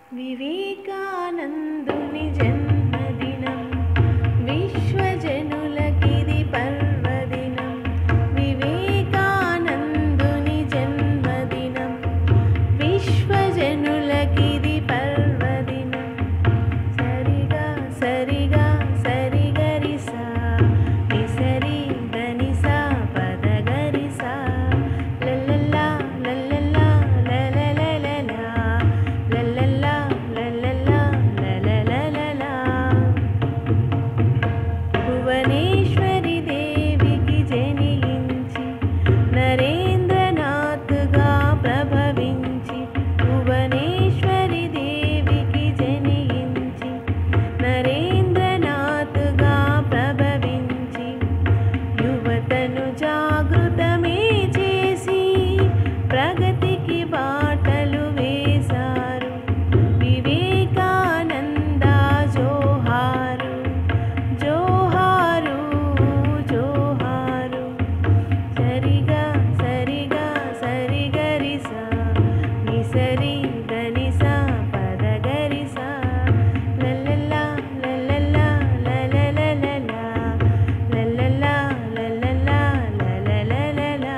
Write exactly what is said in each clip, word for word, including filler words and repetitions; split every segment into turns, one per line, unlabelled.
వివేకానందుని జన్మదినం విశ్వజనులకిది పర్వదినం. వివేకానందుని జన్మదినం విశ్వజనులకిది పర్వదినం. సరిగా సరిగా సరిగరిసా నిసరి ధనిసా పదగరిసా లల్లల్లా లల్లల్లా లలలలలా లల్లల్లా లల్లల్లా లలలలలా. భువనేశ్వరి దేవికి జనించి నరేంద్రనాథ్గా ప్రభవించి. భువనేశ్వరి దేవికి జనించి నరేంద్రనాథ్గా ప్రభవించి. యువతను జాగృతమే చేసి ప్రగతికి బాటలు వేశారు. వివేకానంద జోహారు జోహారు జోహారు. సరిగా సరిగా సరిగరిసా నిసరి ధనిసా పదగరిసా లల్లల్లా లల్లల్లా లలలలలా లల్లల్లా లల్లల్లా లలలలలా.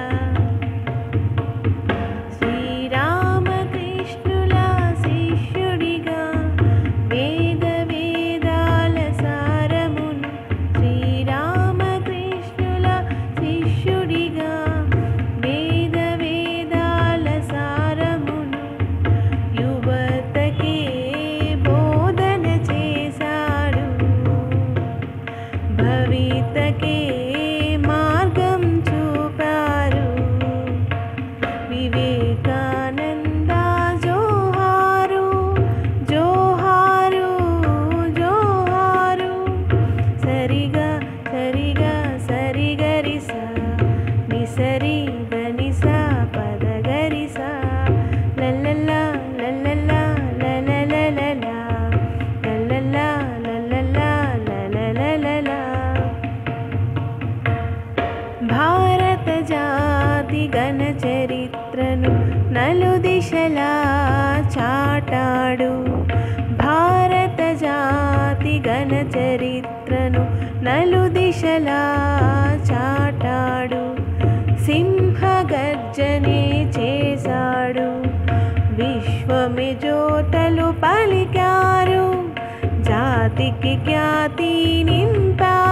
శ్రీరామకృష్ణుల శిష్యుడిగా వేద వేదాల సారమును. శ్రీరామకృష్ణుల శిష్యుడిగా వేద వేదాల సారమును యువతకే బోధన చేశాడు. భవితకే మార్గం చూపారు. వివేకానంద జోహారు జోహారు జోహారు. సరిగా సరిగా సరిగరిసా నిసరి ధనిసా పదగరిసా లల్లల్లా లల్లల్లా లలలలలా లల్లల్లా లల్లల్లా లలలలలా. భారత జాతి ఘన చరిత్రను నలుదిశలా చాటాడు. భారత జాతి ఘన చరిత్రను నలుదిశలా చాటాడు. సింహగర్జనే చేశాడు. విశ్వమి జ్యోతలు పలికారు. జాతికి ఖ్యాతి నింపారు.